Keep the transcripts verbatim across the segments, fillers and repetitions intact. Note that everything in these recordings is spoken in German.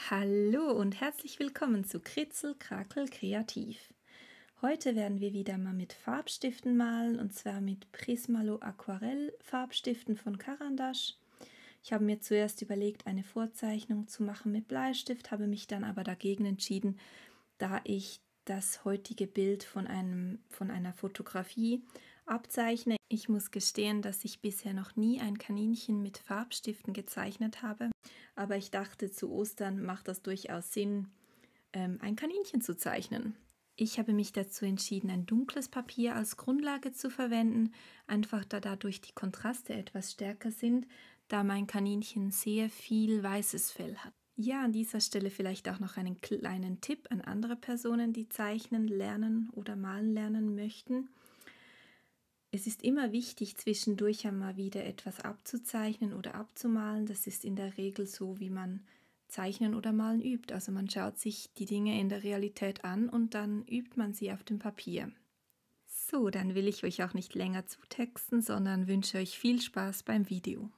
Hallo und herzlich willkommen zu Kritzel Krakel Kreativ. Heute werden wir wieder mal mit Farbstiften malen, und zwar mit Prismalo Aquarell Farbstiften von Caran d'Ache. Ich habe mir zuerst überlegt, eine Vorzeichnung zu machen mit Bleistift, habe mich dann aber dagegen entschieden, da ich das heutige Bild von, einem, von einer Fotografie abzeichne. Ich muss gestehen, dass ich bisher noch nie ein Kaninchen mit Farbstiften gezeichnet habe, aber ich dachte, zu Ostern macht das durchaus Sinn, ähm, ein Kaninchen zu zeichnen. Ich habe mich dazu entschieden, ein dunkles Papier als Grundlage zu verwenden, einfach da dadurch die Kontraste etwas stärker sind, da mein Kaninchen sehr viel weißes Fell hat. Ja, an dieser Stelle vielleicht auch noch einen kleinen Tipp an andere Personen, die zeichnen lernen oder malen lernen möchten. Es ist immer wichtig, zwischendurch einmal wieder etwas abzuzeichnen oder abzumalen. Das ist in der Regel so, wie man Zeichnen oder Malen übt. Also man schaut sich die Dinge in der Realität an und dann übt man sie auf dem Papier. So, dann will ich euch auch nicht länger zutexten, sondern wünsche euch viel Spaß beim Video.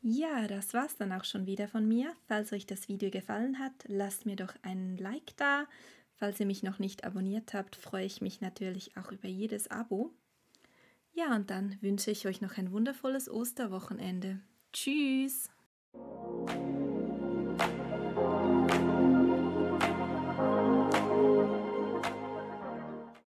Ja, das war's dann auch schon wieder von mir. Falls euch das Video gefallen hat, lasst mir doch einen Like da. Falls ihr mich noch nicht abonniert habt, freue ich mich natürlich auch über jedes Abo. Ja, und dann wünsche ich euch noch ein wundervolles Osterwochenende. Tschüss!